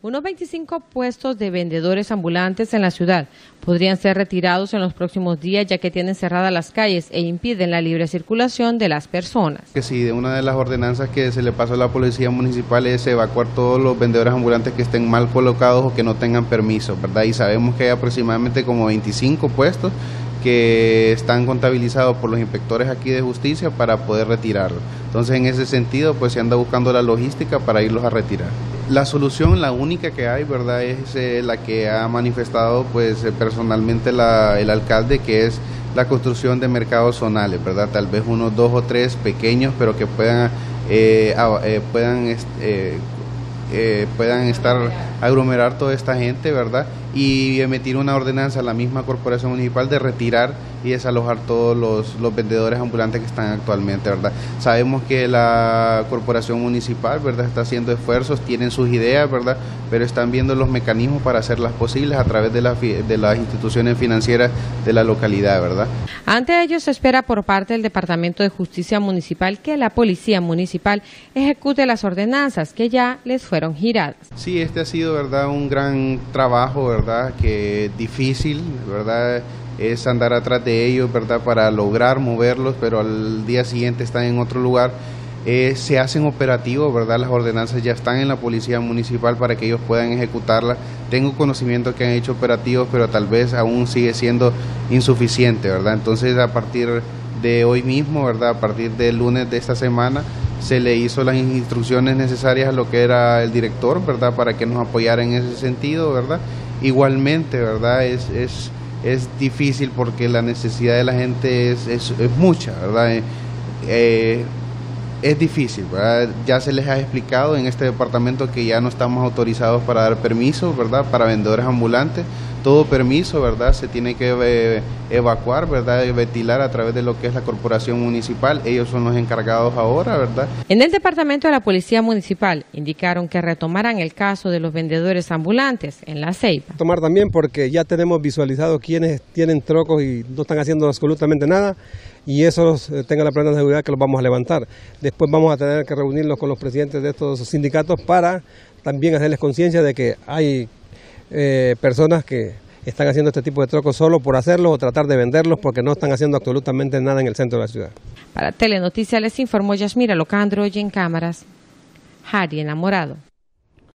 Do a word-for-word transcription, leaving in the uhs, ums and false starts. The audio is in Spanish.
Unos veinticinco puestos de vendedores ambulantes en la ciudad podrían ser retirados en los próximos días, ya que tienen cerradas las calles e impiden la libre circulación de las personas. Que sí, una de las ordenanzas que se le pasó a la policía municipal es evacuar todos los vendedores ambulantes que estén mal colocados o que no tengan permiso, ¿verdad? Y sabemos que hay aproximadamente como veinticinco puestos que están contabilizados por los inspectores aquí de justicia para poder retirarlos. Entonces, en ese sentido, pues se anda buscando la logística para irlos a retirar. La solución, la única que hay, ¿verdad?, es eh, la que ha manifestado pues eh, personalmente la, el alcalde, que es la construcción de mercados zonales, ¿verdad? Tal vez unos dos o tres pequeños, pero que puedan, eh, eh, puedan, eh, eh, puedan estar, aglomerar toda esta gente, ¿verdad? Y emitir una ordenanza a la misma corporación municipal de retirar y desalojar todos los, los vendedores ambulantes que están actualmente, ¿verdad? Sabemos que la corporación municipal, ¿verdad?, está haciendo esfuerzos, tienen sus ideas, ¿verdad?, pero están viendo los mecanismos para hacerlas posibles a través de, la, de las instituciones financieras de la localidad, ¿verdad? Ante ello, se espera por parte del Departamento de Justicia Municipal que la Policía Municipal ejecute las ordenanzas que ya les fueron giradas. Sí, este ha sido, ¿verdad?, un gran trabajo, ¿verdad?, que difícil, ¿verdad?, es andar atrás de ellos, ¿verdad?, para lograr moverlos, pero al día siguiente están en otro lugar. Eh, se hacen operativos, ¿verdad?, las ordenanzas ya están en la Policía Municipal para que ellos puedan ejecutarlas. Tengo conocimiento que han hecho operativos, pero tal vez aún sigue siendo insuficiente, ¿verdad? Entonces, a partir de hoy mismo, ¿verdad?, a partir del lunes de esta semana, se le hizo las instrucciones necesarias a lo que era el director, ¿verdad?, para que nos apoyara en ese sentido, ¿verdad? Igualmente, ¿verdad?, es, es, es difícil porque la necesidad de la gente es, es, es mucha, ¿verdad? Eh, eh, es difícil, ¿verdad? Ya se les ha explicado en este departamento que ya no estamos autorizados para dar permiso, ¿verdad?, para vendedores ambulantes. Todo permiso, ¿verdad?, se tiene que eh, evacuar, ¿verdad?, y ventilar a través de lo que es la corporación municipal. Ellos son los encargados ahora, ¿verdad? En el departamento de la Policía Municipal indicaron que retomarán el caso de los vendedores ambulantes en La Ceiba. Tomar también porque ya tenemos visualizado quienes tienen trocos y no están haciendo absolutamente nada, y esos eh, tengan la plena seguridad que los vamos a levantar. Después vamos a tener que reunirnos con los presidentes de estos sindicatos para también hacerles conciencia de que hay Eh, personas que están haciendo este tipo de trocos solo por hacerlo o tratar de venderlos porque no están haciendo absolutamente nada en el centro de la ciudad. Para Telenoticias les informó Yasmira Locandro y en cámaras, Jari Enamorado.